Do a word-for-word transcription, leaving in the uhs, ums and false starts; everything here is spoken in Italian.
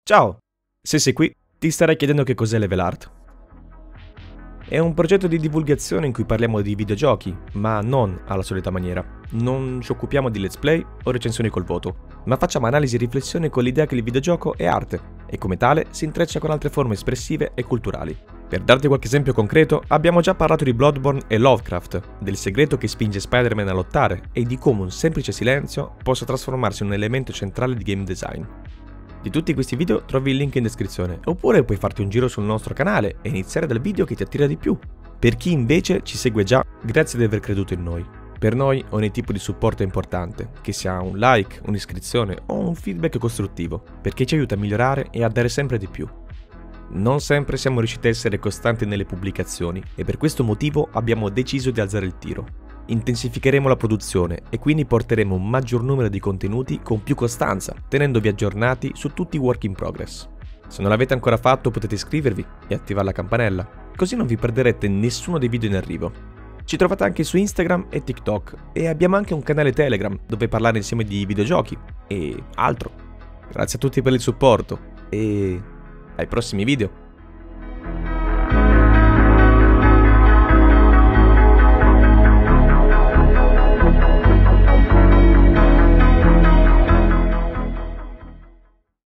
Ciao! Se sei qui, ti starai chiedendo che cos'è Level Art. È un progetto di divulgazione in cui parliamo di videogiochi, ma non alla solita maniera. Non ci occupiamo di let's play o recensioni col voto, ma facciamo analisi e riflessione con l'idea che il videogioco è arte e come tale si intreccia con altre forme espressive e culturali. Per darti qualche esempio concreto, abbiamo già parlato di Bloodborne e Lovecraft, del segreto che spinge Spider-Man a lottare e di come un semplice silenzio possa trasformarsi in un elemento centrale di game design. Di tutti questi video trovi il link in descrizione, oppure puoi farti un giro sul nostro canale e iniziare dal video che ti attira di più. Per chi invece ci segue già, grazie di aver creduto in noi. Per noi ogni tipo di supporto è importante, che sia un like, un'iscrizione o un feedback costruttivo, perché ci aiuta a migliorare e a dare sempre di più. Non sempre siamo riusciti a essere costanti nelle pubblicazioni e per questo motivo abbiamo deciso di alzare il tiro. Intensificheremo la produzione e quindi porteremo un maggior numero di contenuti con più costanza, tenendovi aggiornati su tutti i work in progress. Se non l'avete ancora fatto potete iscrivervi e attivare la campanella, così non vi perderete nessuno dei video in arrivo. Ci trovate anche su Instagram e TikTok e abbiamo anche un canale Telegram dove parlare insieme di videogiochi e altro. Grazie a tutti per il supporto e ai prossimi video!